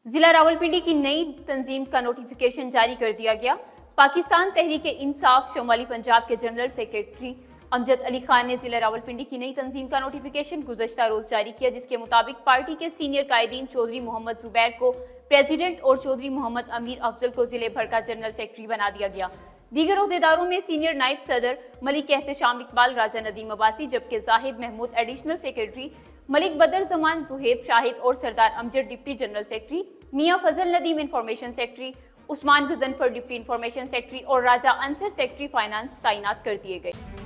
जिला रावलपिंडी की नई तंजीम का नोटिफिकेशन जारी कर दिया गया। पाकिस्तान तहरीक इंसाफ शुमाली पंजाब के जनरल सेक्रेटरी अमजद अली खान ने जिला रावलपिंडी की नई तंजीम का नोटिफिकेशन गुज़श्ता रोज जारी किया, जिसके मुताबिक पार्टी के सीनियर कायदीन चौधरी मोहम्मद जुबैर को प्रेसिडेंट और चौधरी मोहम्मद अमीर अफजल को जिले भर का जनरल सेक्रेटरी बना दिया गया। दीगर ओहदेदारों में सीनियर नायब सदर मलिक एहतशाम इकबाल, राजा नदीम अब्बासी, जबकि जाहिद महमूद एडिशनल सेक्रेटरी, मलिक बदर जमान, जुहेब शाहिद और Sardar Amjad deputy general secretary, Mian Fazal Nadeem information secretary, Usman Ghazanfar deputy information secretary और राजा अंसर सेक्रेटरी फाइनेंस तैनात कर दिए गए।